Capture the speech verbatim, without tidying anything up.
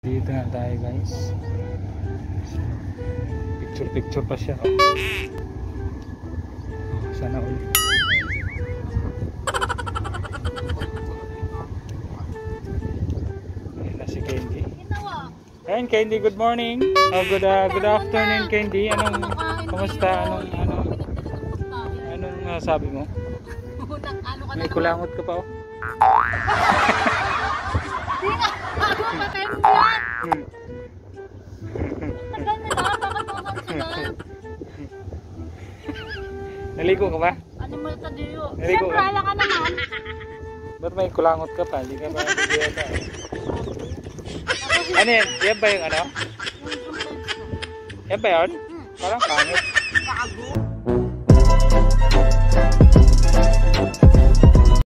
Dito na tayo guys. Picture picture pa siya. Oh. Oh, sana ulit. Ayan na si Candy. Ayan Candy, good morning. Oh, good uh, good afternoon Candy. Anong kumusta? Anong anong anong uh, sabi mo? May kulangot ka pa oh. Hindi nga, ako patay mo yan. Tagal nila, bakit mo kang sugal? Naligo ka ba? Ano mo ito diyo? Naligo Siyempre, ka? ala ka naman. Ba't may kulangot ka pa? Hindi ka ba? Hindi ka ba? Ano yan? Yan ba yung ano? Yan ba yun? Parang pangit. Kago.